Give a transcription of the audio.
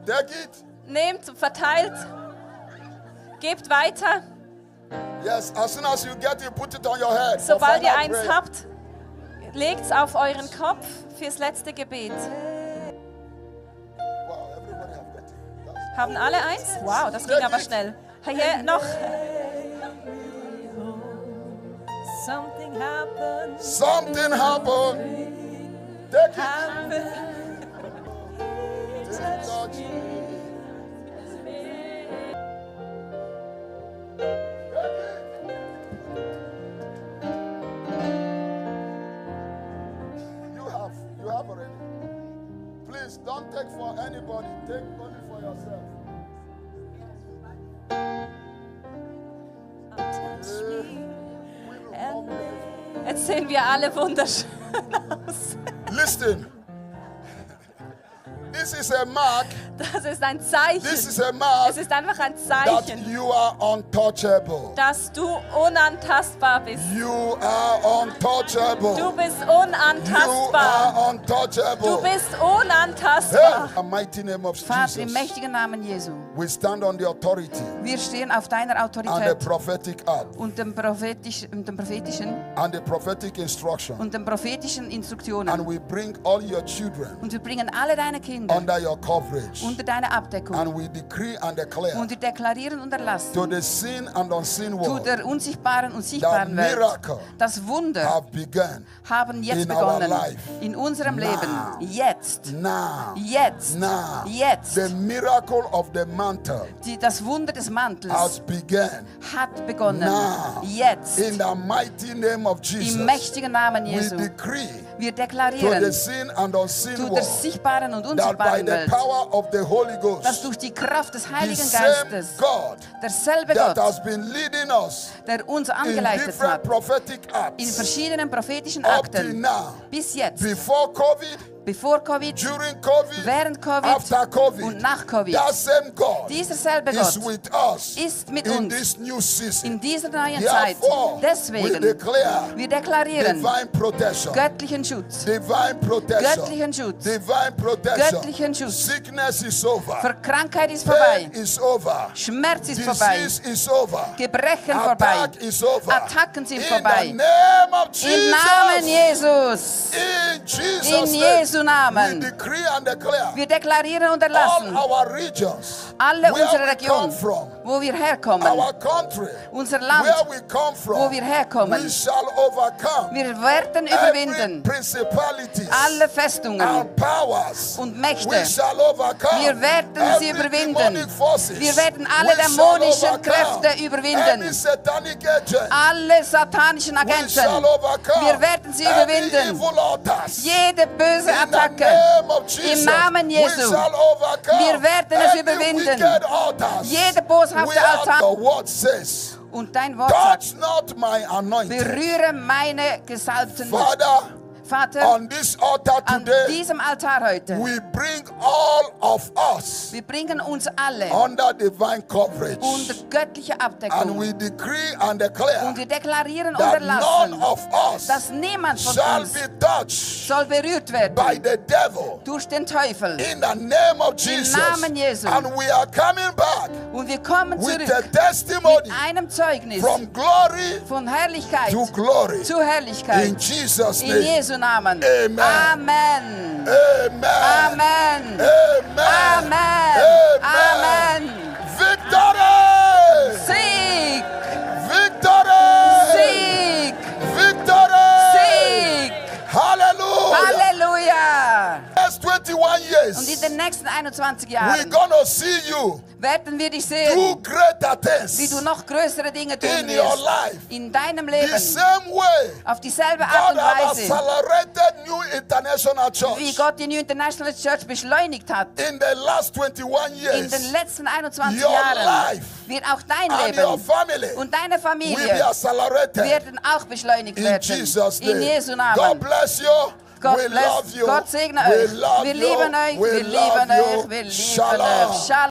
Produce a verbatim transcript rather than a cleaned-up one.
Take it. Nehmt, verteilt, gebt weiter. Yes, as soon as you get it, put it on your head. for Sobald ihr final eins prayer. habt, legt es auf euren Kopf fürs letzte Gebet. Wow, everybody have got it. That's- Haben alle eins? Wow, das ging aber schnell. Hier noch. Something happened. Something happened. Take it. Happened. Take it, touch. You have, you have already. Please don't take for anybody. Take only for yourself. Jetzt sehen wir alle wunderschön aus. Listen. This is a mark. Das ist ein Zeichen. This is a mark Es ist einfach ein that Zeichen, you are untouchable. dass du unantastbar bist. You are untouchable. Du bist You unantastbar. are untouchable. Du bist Hey, unantastbar. in the mighty name of Vater, im Jesus, mächtigen Namen Jesu, we stand on the authority wir stehen auf deiner and the Autorität prophetic act und dem, prophetisch, und dem prophetischen and the prophetic instruction, und den prophetischen Instruktionen. and we bring all your children Und wir bringen alle deine Kinder under your coverage, unter deine Abdeckung. and we decree and declare Und wir deklarieren und to erlassen the seen and unseen zu world der unsichtbaren und that sichtbaren Welt. miracle Das Wunder have begun haben jetzt in our begonnen. life. In unserem Now. Leben. Jetzt. now. Jetzt. Now, Jetzt. the miracle of the mantle Die, das Wunder des Mantels has begun hat begonnen. now. Jetzt. In the mighty name of Jesus, Im mächtigen Namen we Jesu. decree Wir to the deklarieren seen and unseen zu der world sichtbaren und that by unsichtbaren the Welt, power of the Holy dass Ghost, durch die Kraft des the Heiligen same Geistes God derselbe that Gott, has been leading us der uns in angeleitet different hat, prophetic in acts verschiedenen prophetischen up till Akten, now, bis jetzt, before COVID, bevor Covid, during COVID, während Covid after COVID, und nach Covid. that same God Dieser selbe is Gott with us ist mit in uns this new season. in dieser neuen Zeit. Therefore, we Deswegen, declare wir deklarieren divine protection, göttlichen Schutz, divine protection, göttlichen Schutz, divine protection. göttlichen Schutz. Sickness is over. Für Krankheit ist vorbei, Pain is over. Schmerz ist vorbei, Disease is over. Gebrechen vorbei, Attack is over. Attacken sind In vorbei. the name of Im Namen Jesus. Jesus, In Jesus' in name. Jesu Namen. We decree and declare Wir deklarieren und all erlassen, our regions, alle where unsere we come Regionen, from, wo wir herkommen, our country, unser where Land, we come from, wo wir herkommen, we shall overcome wir werden every überwinden principalities alle Festungen and powers. und Mächte. We shall overcome Wir werden sie every überwinden. demonic forces. Wir werden alle We shall dämonischen overcome Kräfte überwinden. any satanic agent. Alle satanischen We Agenten. shall overcome Wir werden sie any überwinden. evil altars. Jede böse In the Attacke. name of Jesus, Im Namen Jesu. we shall overcome Wir werden es any überwinden. wicked altars. Jede boshafte We are, Altar. the word says, Und dein Wort sagt, touch not my anointed. berühre meine Gesalbten nicht. Father, Vater, on this altar an today, diesem Altar heute, we bring all of us wir bringen uns alle under divine coverage. unter göttliche And Abdeckung. we decree and declare Und wir deklarieren und that erlassen, none of us dass niemand von shall uns be touched soll berührt werden by the devil. durch den Teufel. In the name of Jesus. Namen Jesu. And we are coming back Und wir kommen with zurück a testimony mit einem Zeugnis from glory von Herrlichkeit to glory. zu Herrlichkeit. In Jesus' In name. Jesu Namen. Amen. Amen. Amen. Amen. Amen. Amen. Amen. Victory! Sieg! Victory! Sieg! Victory! Sieg! Hallelujah! Halleluja! Next twenty-one years, Und in den nächsten einundzwanzig we're Jahren gonna see you werden wir dich do sehen, greater things wie du noch größere Dinge tun in your wirst. life. In deinem The Leben. same way Auf dieselbe Art God und has Weise, accelerated New International wie Church Gott die New International Church beschleunigt hat. in the last twenty-one In years. den letzten einundzwanzig Your Jahren life wird auch dein and your Leben family und deine will be Familie accelerated werden auch beschleunigt in werden. Jesus' In name. Jesu God Namen. bless you. Gott We bless, love you. Gott segne We euch. love Wir you. lieben euch, We wir love lieben you. euch, wir lieben Shalom. euch. Shalom.